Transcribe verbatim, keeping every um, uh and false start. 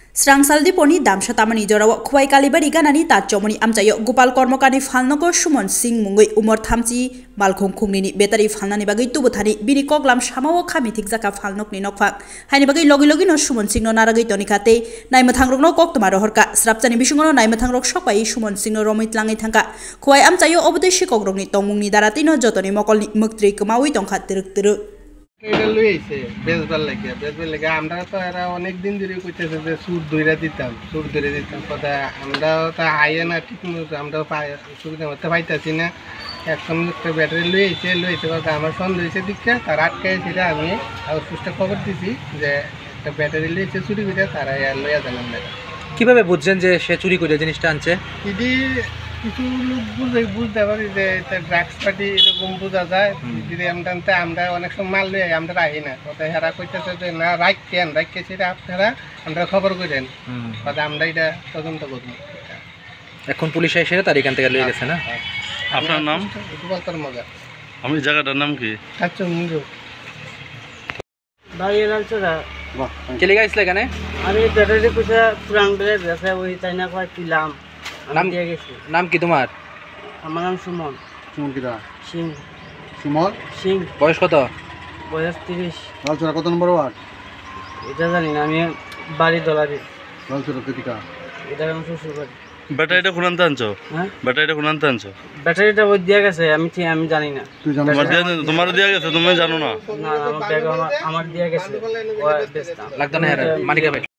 Srangsaldi poni damsha tamani jorawa khwai kalibari ganani ta chomoni amchayo Gopal Kormokani Phalnoko Sumon Singh mungoi umor thamchi malkhung khungni betari phalnani bagai tubuthani bini koklam samawo khami thikjaka phalnok ni nokphak haini bagai logi logi no Sumon Singh no naragai tonikate naimathangrok no koktoma rohorka srapchani bisungo naimathangrok sokai Sumon Singh no romit langai thangka khwai amchayo obodai shikokrok ni tongmungni darati no jotoni mokolni muktri kamawi tongkha tiruk tiruk এটা লইছে বেজবার লাগে বেজবার লাগে আমরা তো এরা অনেক দিন ধরে কইতেছে যে সুদ ধইরা দিতাম সুদ ধরে দিতাম কথা আমরা তো আইয়া না ঠিক মতো আমরা সুবিধা মতো পাইতাছি না এখন একটা ব্যাটারি লইছে লইছে কথা আমার সন্দেহ হয়েছে দীক্ষা তার আটকাইছিল আমি সুস্থ খবর দিছি যে একটা ব্যাটারি লইছে চুরি করে তারা লইয়া জানাম না কিভাবে বুঝছেন যে সে চুরি করে জিনিসটা আনছে যদি কিছু লোক বুঝে বুঝতে পারি যে ড্রাগস পার্টি এরকম বোঝা যায় যদি আমরা আমরা অনেক সময় মাল লই আমরা রাখি না কথা হেরা কইতেছে যে না রাখেন রাখে সেটা আপনারা আমরা খবর করেন কথা আমরা এটা তদন্ত করবো এখন পুলিশ এসে তার এখান থেকে লয়ে গেছে না। আপনার নাম? গোপাল কর্মকার। আমি জায়গাটার নাম কি? আচ্ছা মুন্ডু ভাই এলালছে না চলে গেছিল এখানে আরে ব্যাটারি কোথা পুরান বেলে গেছে ওই চাইনা কয় কিলাম নাম দিয়ে গেছি। নাম কি তোমার? আমার নাম সুমন। সুমন কিরা? সিং। সুমন সিং। বয়স কত? বয়স তিরিশ। লালচুরা কত নম্বর ওয়ার্ড? এটা জানি না আমি বাড়ি দলারি। লালচুরা কতিকা? এটা আমি শ্বশুর বাড়ি। ব্যাটারিটা কোন আনতে আনছো? হ্যাঁ ব্যাটারিটা কোন আনতে আনছো? ব্যাটারিটা ওই দিয়ে গেছে আমি ঠিক আমি জানি না। তুই জানো? তোমার দিয়ে তোমার দিয়ে গেছে তুমি জানো না? না আমার ব্যাগ আমার আমার দিয়ে গেছে। ও বেস্তা লাগতো না মানিকা ভাই।